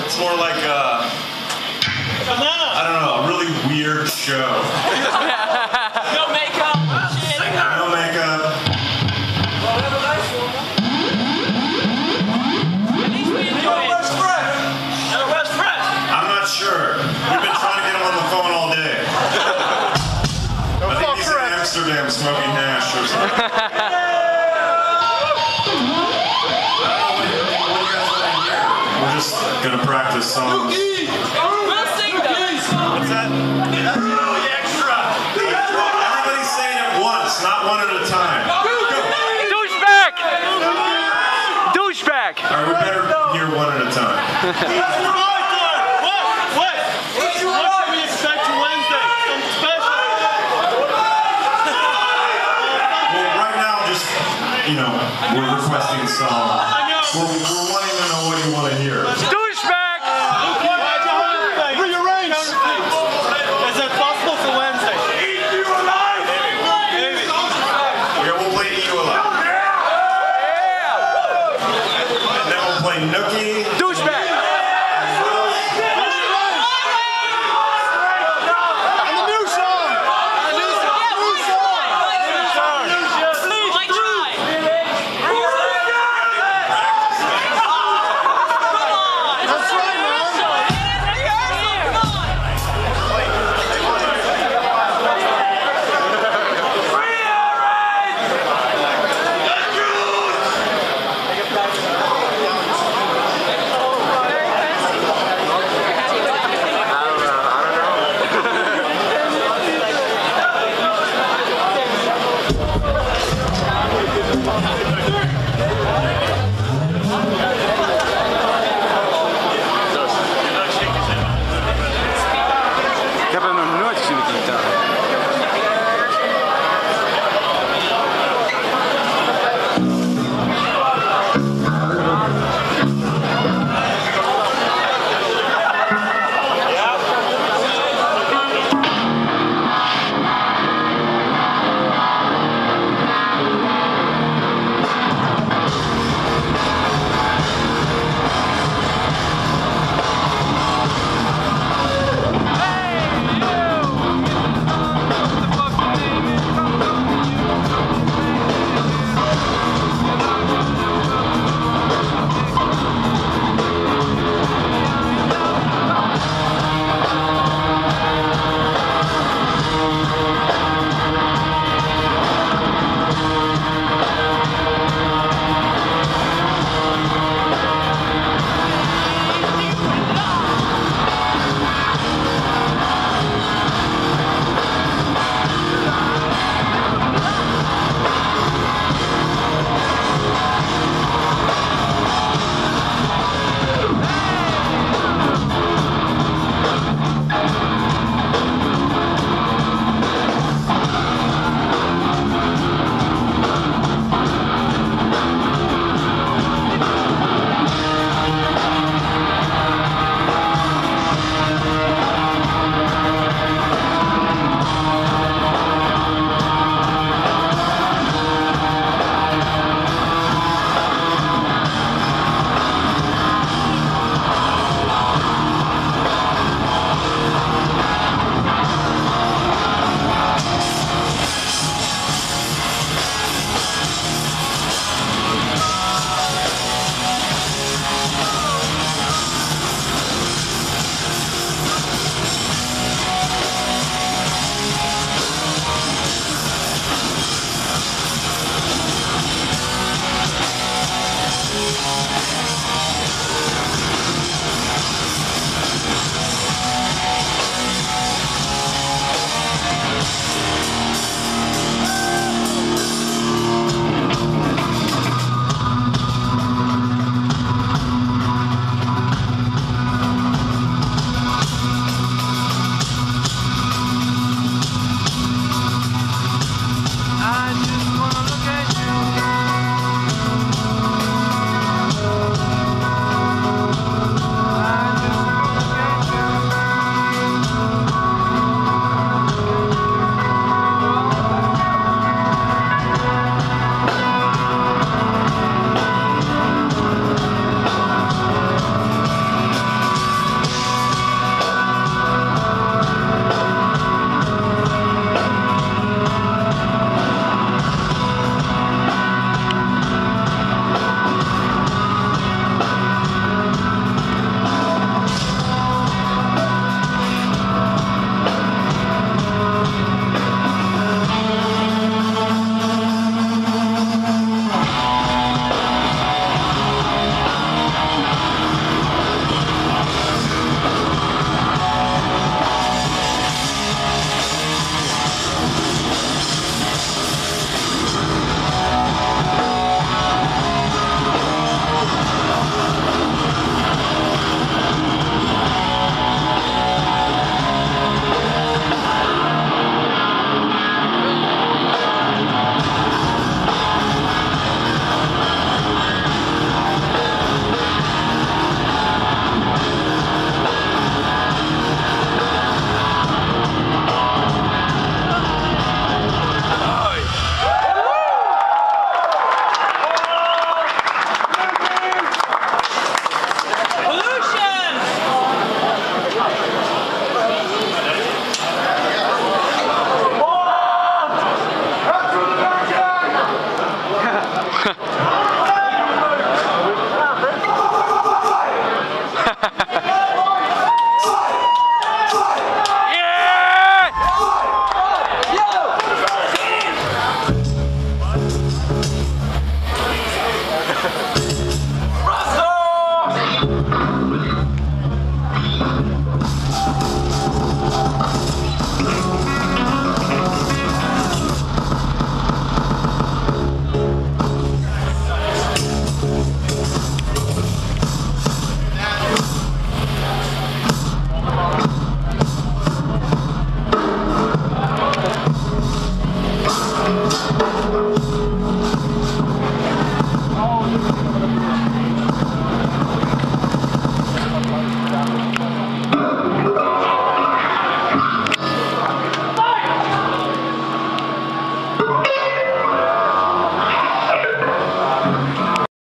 It's more like I don't know, a really weird show. No makeup. No makeup. At least we enjoy it. Where's Fred? I'm not sure. We've been trying to get him on the phone all day. I think he's in Amsterdam smoking hash or something. We're just gonna practice songs. We'll sing those. What's that? Really extra. Everybody's saying it once, not one at a time. Douchebag! Douchebag! All right, we better hear one at a time. What can we expect for Wednesday? Something special? Well, right now, just, you know, we're requesting a song. We're wanting to know what you want to hear. Douchebag! Rearrange! Is that possible for Wednesday? Eat you alive! Maybe. Yeah, we'll play Eat You Alive. And then we'll play Nookie. Douchebag! And the new song!